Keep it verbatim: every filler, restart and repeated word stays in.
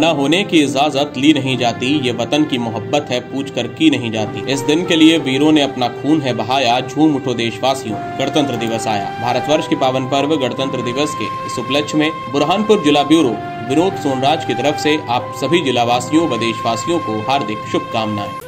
मना होने की इजाजत ली नहीं जाती, ये वतन की मोहब्बत है पूछ कर की नहीं जाती। इस दिन के लिए वीरों ने अपना खून है बहाया, झूम उठो देशवासियों, गणतंत्र दिवस आया। भारतवर्ष के पावन पर्व गणतंत्र दिवस के इस उपलक्ष्य में बुरहानपुर जिला ब्यूरो विनोद सोनराज की तरफ से आप सभी जिलावासियों व देशवासियों को हार्दिक शुभकामनाएं।